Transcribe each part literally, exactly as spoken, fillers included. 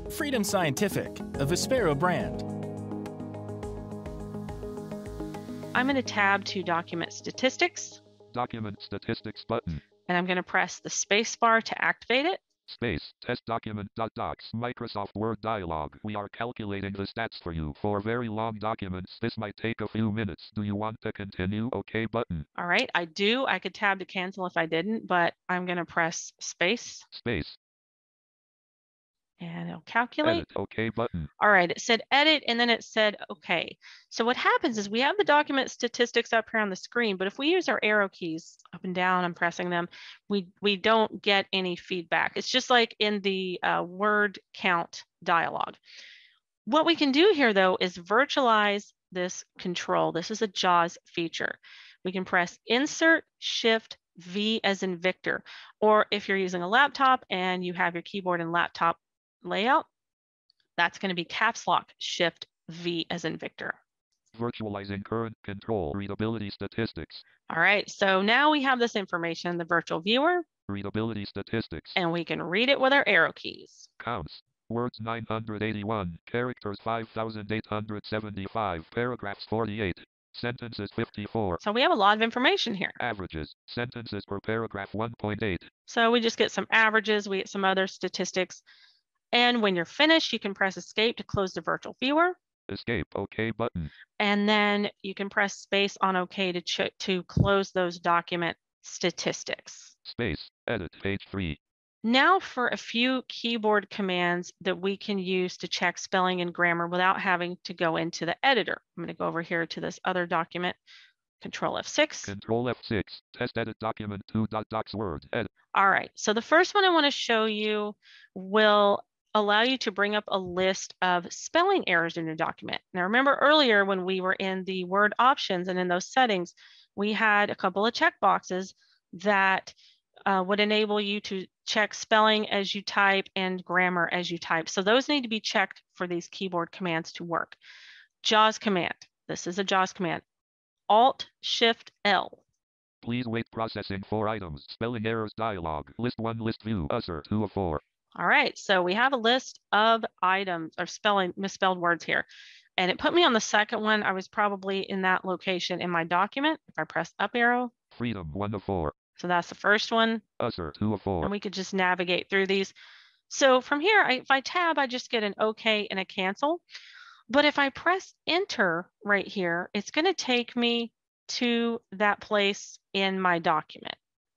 Freedom Scientific, a Vispero brand. I'm going to tab to Document Statistics. Document Statistics button. And I'm going to press the space bar to activate it. Space, test document dot docs, Microsoft Word dialog. We are calculating the stats for you. For very long documents, this might take a few minutes. Do you want to continue? OK button. All right, I do. I could tab to cancel if I didn't, but I'm going to press space. Space. And it'll calculate. Edit, OK button. All right, it said edit, and then it said OK. So what happens is we have the document statistics up here on the screen, but if we use our arrow keys up and down, I'm pressing them, we, we don't get any feedback. It's just like in the uh, word count dialog. What we can do here, though, is virtualize this control. This is a JAWS feature. We can press Insert, Shift, V as in Victor, or if you're using a laptop and you have your keyboard and laptop layout, that's going to be caps lock Shift V as in Victor. Virtualizing current control readability statistics. All right, so now we have this information in the virtual viewer. Readability statistics. And we can read it with our arrow keys. Counts. Words nine hundred eighty-one, characters five thousand eight hundred seventy-five, paragraphs forty-eight, sentences fifty-four. So we have a lot of information here. Averages, sentences per paragraph one point eight. So we just get some averages, we get some other statistics. And when you're finished, you can press Escape to close the virtual viewer. Escape, OK button. And then you can press space on OK to, ch to close those document statistics. Space, edit, page three. Now for a few keyboard commands that we can use to check spelling and grammar without having to go into the editor. I'm going to go over here to this other document, Control F six. Control F six, test edit document two dot docs word, edit. All right, so the first one I want to show you will allow you to bring up a list of spelling errors in your document. Now remember earlier when we were in the word options and in those settings, we had a couple of check boxes that uh, would enable you to check spelling as you type and grammar as you type. So those need to be checked for these keyboard commands to work. JAWS command, this is a JAWS command, Alt Shift L. Please wait, processing four items, spelling errors dialog, list one, list view, U S R two of four. All right, so we have a list of items or spelling misspelled words here. And it put me on the second one. I was probably in that location in my document. If I press up arrow. Freedom, one of four. So that's the first one. U S R two of four. And we could just navigate through these. So from here, I, if I tab, I just get an OK and a cancel. But if I press enter right here, it's going to take me to that place in my document.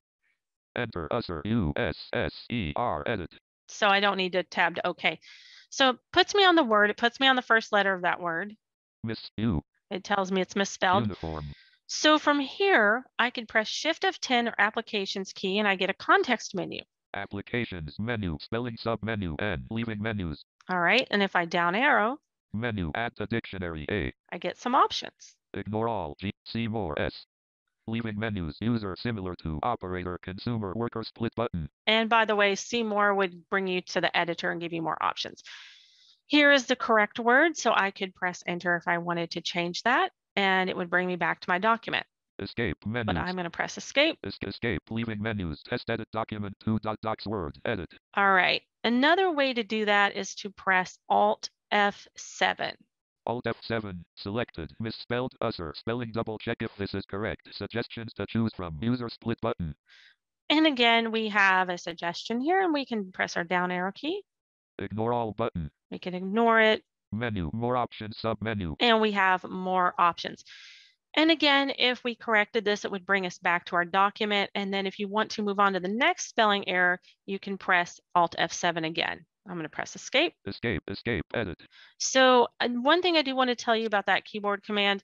Enter, U S R, U S S E R, edit. So I don't need to tab to OK. So it puts me on the word. It puts me on the first letter of that word. Miss U. It tells me it's misspelled. Uniform. So from here, I can press Shift F ten or Applications key, and I get a context menu. Applications menu, spelling submenu, and leaving menus. All right, and if I down arrow. Menu, add to dictionary A. I get some options. Ignore all, G, see more, S. Leaving menus, user similar to operator, consumer, worker split button. And by the way, see more would bring you to the editor and give you more options. Here is the correct word, so I could press enter if I wanted to change that, and it would bring me back to my document. Escape menus. But I'm going to press escape. Escape, leaving menus, test edit document two dot docs word, edit. All right, another way to do that is to press Alt F seven. Alt F seven, selected, misspelled, U S R, spelling double check if this is correct. Suggestions to choose from, user split button. And again, we have a suggestion here, and we can press our down arrow key. Ignore all button. We can ignore it. Menu, more options, sub-menu. And we have more options. And again, if we corrected this, it would bring us back to our document. And then if you want to move on to the next spelling error, you can press Alt F seven again. I'm going to press escape. Escape, escape, edit. So uh, one thing I do want to tell you about that keyboard command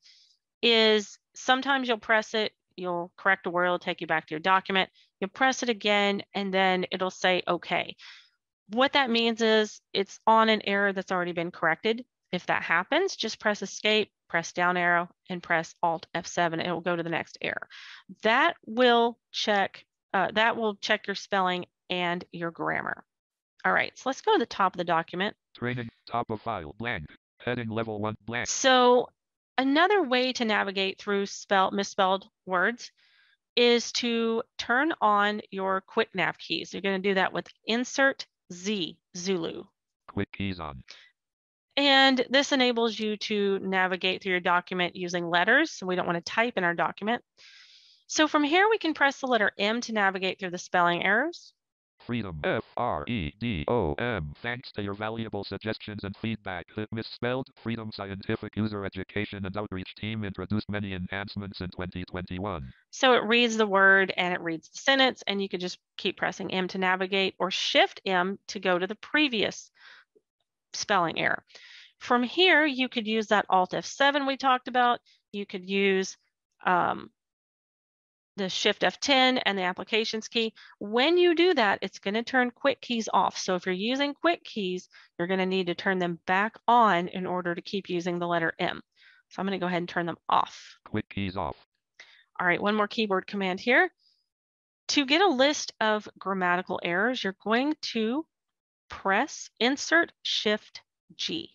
is sometimes you'll press it, you'll correct a word, it'll take you back to your document. You'll press it again, and then it'll say OK. What that means is it's on an error that's already been corrected. If that happens, just press escape, press down arrow, and press Alt F seven, and it will go to the next error. That will check, uh, that will check your spelling and your grammar. All right, so let's go to the top of the document. Training, top of file, blank. Heading level one, blank. So another way to navigate through spell, misspelled words is to turn on your quick nav keys. You're going to do that with Insert Z, Zulu. quick keys on. And this enables you to navigate through your document using letters. So we don't want to type in our document. So from here, we can press the letter M to navigate through the spelling errors. Freedom, F R E D O M. Thanks to your valuable suggestions and feedback. The misspelled Freedom Scientific User Education and Outreach Team introduced many enhancements in twenty twenty-one. So it reads the word and it reads the sentence, and you could just keep pressing M to navigate, or Shift M to go to the previous spelling error. From here, you could use that Alt F seven we talked about. You could use um, the Shift F ten and the applications key. When you do that, it's going to turn quick keys off. So if you're using quick keys, you're going to need to turn them back on in order to keep using the letter M. So I'm going to go ahead and turn them off. Quick keys off. All right, one more keyboard command here. To get a list of grammatical errors, you're going to press Insert Shift G.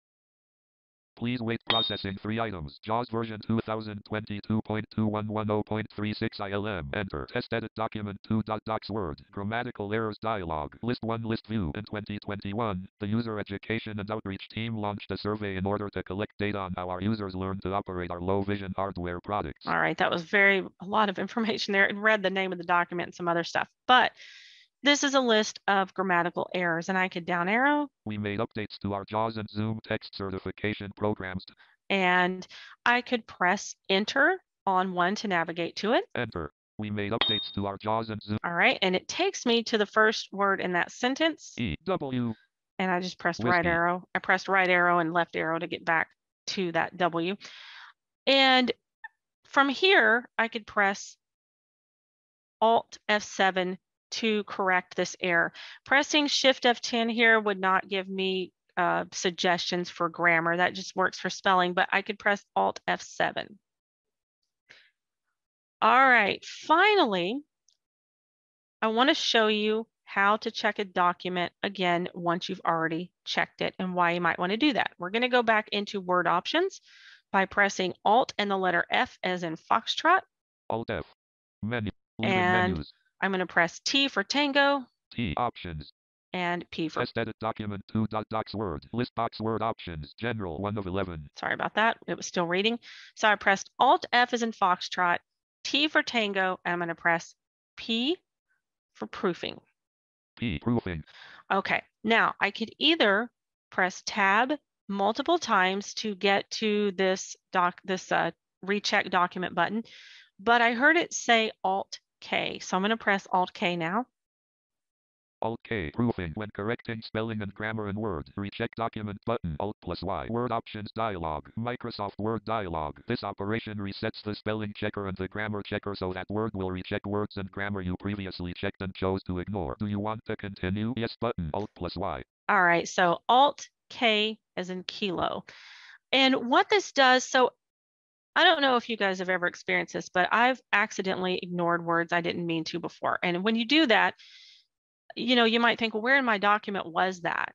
Please wait, processing three items. JAWS version two thousand twenty-two point two one one zero point three six I L M. Enter. Test edit document two. Docs Word. Grammatical errors dialog. List one list view. In twenty twenty-one, the User Education and Outreach Team launched a survey in order to collect data on how our users learn to operate our low vision hardware products. All right, that was very a lot of information there. It read the name of the document and some other stuff. But this is a list of grammatical errors, and I could down arrow. We made updates to our JAWS and Zoom text certification programs. And I could press Enter on one to navigate to it. Enter. We made updates to our JAWS and Zoom. All right, and it takes me to the first word in that sentence. E W. And I just pressed Whiskey. right arrow. I pressed right arrow and left arrow to get back to that W. And from here, I could press Alt F seven to correct this error. Pressing Shift F ten here would not give me uh, suggestions for grammar. That just works for spelling, but I could press Alt F seven. All right, finally, I want to show you how to check a document again once you've already checked it and why you might want to do that. We're going to go back into Word options by pressing Alt and the letter F as in Foxtrot. Alt F. Menu. Leaving And menus. I'm going to press T for Tango T options. and P for, Test edit document two. Docs Word. List box Word options. General one of eleven. sorry about that. It was still reading. So I pressed Alt F as in Foxtrot, T for Tango, and I'm going to press P for proofing. P proofing. Okay, now I could either press Tab multiple times to get to this doc, this uh, recheck document button, but I heard it say Alt K, so I'm going to press Alt K now. Alt K proofing when correcting spelling and grammar in Word. Recheck document button. Alt plus Y. Word options dialog. Microsoft Word dialog. This operation resets the spelling checker and the grammar checker so that Word will recheck words and grammar you previously checked and chose to ignore. Do you want to continue? Yes button. Alt plus Y. All right, so Alt K as in kilo. And what this does, so I don't know if you guys have ever experienced this, but I've accidentally ignored words I didn't mean to before. And when you do that, you know, you might think, well, where in my document was that?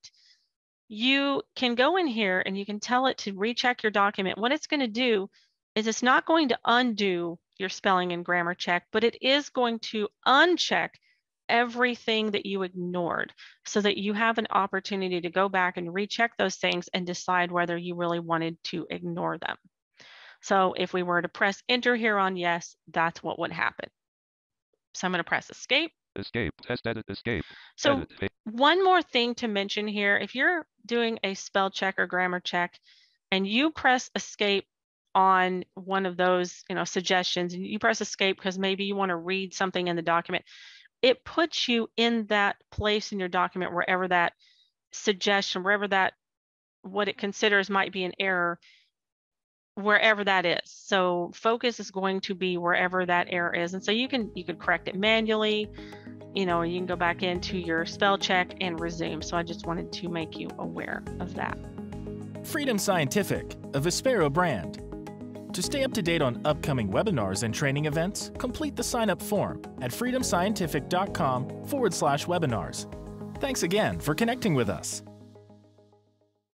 You can go in here and you can tell it to recheck your document. What it's going to do is it's not going to undo your spelling and grammar check, but it is going to uncheck everything that you ignored so that you have an opportunity to go back and recheck those things and decide whether you really wanted to ignore them. So if we were to press Enter here on yes, that's what would happen. So I'm going to press Escape. Escape. Test edit. Escape. So Edit. one more thing to mention here, if you're doing a spell check or grammar check and you press Escape on one of those, you know, suggestions, and you press Escape because maybe you want to read something in the document, it puts you in that place in your document wherever that suggestion, wherever that, what it considers might be an error, wherever that is. So focus is going to be wherever that error is. And so you can, you could correct it manually, you know, you can go back into your spell check and resume. So I just wanted to make you aware of that. Freedom Scientific, a Vispero brand. To stay up to date on upcoming webinars and training events, complete the sign-up form at freedom scientific dot com forward slash webinars. Thanks again for connecting with us.